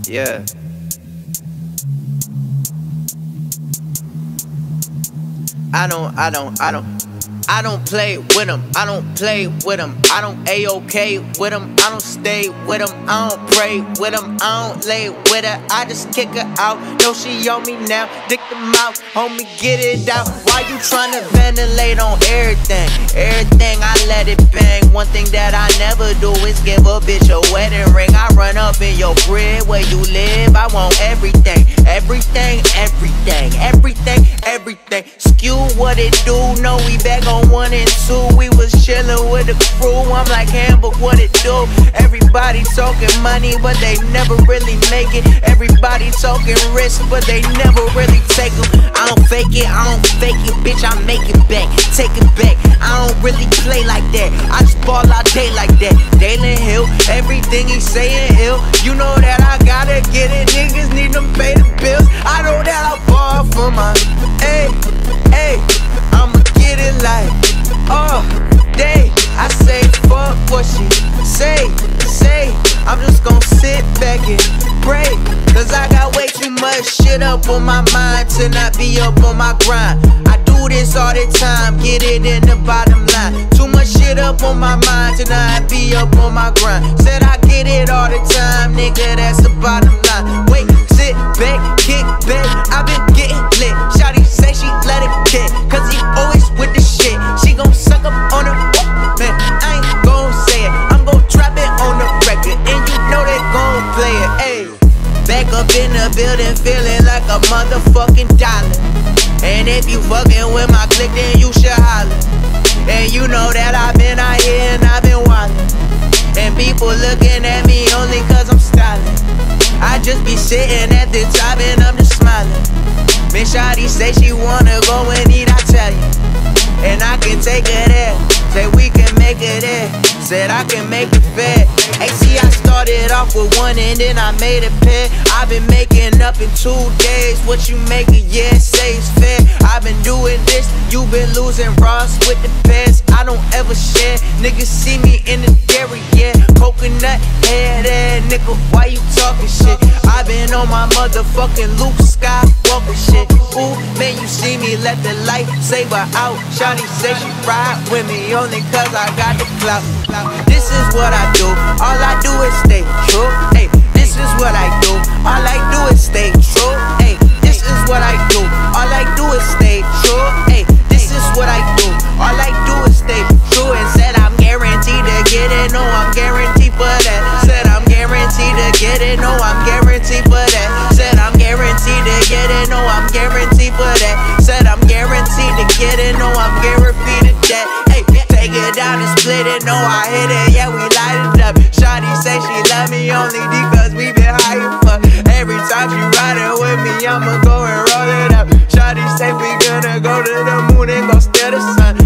Yeah. I don't play with them. I don't play with them. I don't A-OK with them. I don't stay with them. I don't pray with them. I don't lay with her. I just kick her out. No, she on me now. Dick them out. Homie, get it out. Why you tryna ventilate on everything? Everything, I let it bang. One thing that I never do is give a bitch a wedding ring. I run up in your crib where you live. I want everything. Everything, everything, everything, everything. Skew what it do. No, we back on 1 and 2. We was chillin' with the crew. I'm like, Hamburg, what it do? Everybody talking money, but they never really make it. Everybody talking risk, but they never really take them. I don't fake it, I don't fake it, bitch, I make it back. Take it back, I don't really play like that. I just ball all day like that. Dalen Hill, everything he sayin' ill. You know that I gotta get it, niggas need to pay the bills. I know that I ball for my, ayy, ayy. I'ma get it like, all day. I say fuck what she say. I'm just gon' sit back and pray, cause I got way too much shit up on my mind to not be up on my grind. I do this all the time, get it in the bottom line. Too much shit up on my mind to not be up on my grind. Said I get it all the time, nigga, that's the bottom line. Wait, sit back, kick back, I been getting lit. Shawty say she let it kick, cause he always with the shit. She gon' suck up on her, man, I ain't gon' say it. I'm gon' drop it on the record, and you know they gon' play it, ayy. Back up in the building, feeling like a motherfucking dollar. And if you fucking with my clique, then you should holler. And you know that I've been out here and I've been wildin'. And people looking at me only cause I'm styling. I just be sitting at the top and I'm just smiling. Miss Shawty say she wanna go and eat, I tell you. And I can take her there, say we can make it there. Said I can make it fair. Hey, see, I started off with 1 and then I made a pair. I've been making up in 2 days. What you make a year, say it's fair. I've been doing this, you been losing Ross with the past. I don't ever share. Niggas see me in the dairy, yeah. Coconut head, nigga, why you talking shit? I've been on my motherfucking Luke Skywalker shit. Ooh, man, you see me, let the light saber out. Shawty say she ride with me only cause I got the clout. This is what I do, all I do is stay true. Hey, this is what I do, all I do is stay true. Hey, this is what I do, all I do is stay true. Hey, this is what I do, all I do is stay true. And said I'm guaranteed to get it, no, I'm guaranteed for that. Said I'm guaranteed to get it, no, I'm guaranteed for that. Said I'm guaranteed to get it, no, I'm guaranteed for that. Said I'm guaranteed to get it, no, I'm guaranteed to that. Hey, take it down and split it, no, I hit it, yeah, we light it up. Shawty say she love me only because we been high as fuck. Every time she riding with me, I'ma go and roll it up. Shawty say we gonna go to the moon and go stare the sun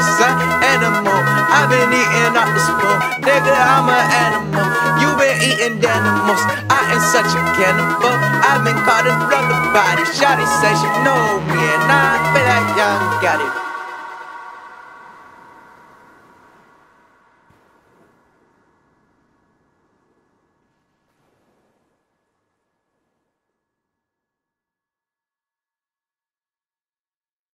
and the moon. I've been eating off the spoon, nigga, I'm an animal. You been eating animals, I ain't such a cannibal. I've been caught in another body. Shawty say she know me and I feel like y'all got it.